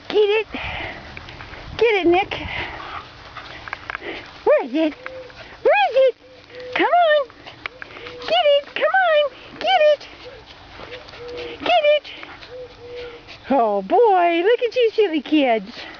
Get it. Get it, Nick. Where is it? Where is it? Come on. Get it. Come on. Get it. Get it. Oh, boy. Look at you silly kids.